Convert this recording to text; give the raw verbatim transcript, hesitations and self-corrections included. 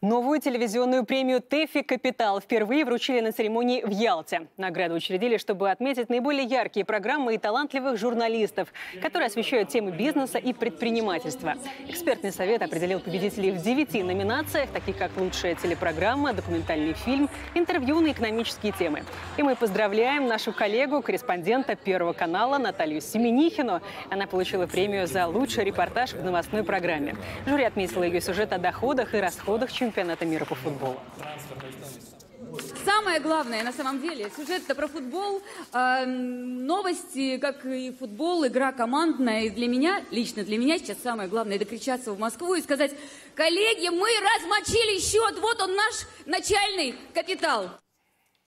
Новую телевизионную премию «ТЭФИ Капитал» впервые вручили на церемонии в Ялте. Награду учредили, чтобы отметить наиболее яркие программы и талантливых журналистов, которые освещают темы бизнеса и предпринимательства. Экспертный совет определил победителей в девяти номинациях, таких как лучшая телепрограмма, документальный фильм, интервью на экономические темы. И мы поздравляем нашу коллегу, корреспондента Первого канала Наталью Семенихину. Она получила премию за лучший репортаж в новостной программе. Жюри отметило ее сюжет о доходах и расходах чемпионата мира по футболу. Самое главное, на самом деле, сюжет-то про футбол, э, новости, как и футбол, игра командная. И для меня, лично для меня сейчас самое главное — докричаться в Москву и сказать: коллеги, мы размочили счет, вот он наш начальный капитал.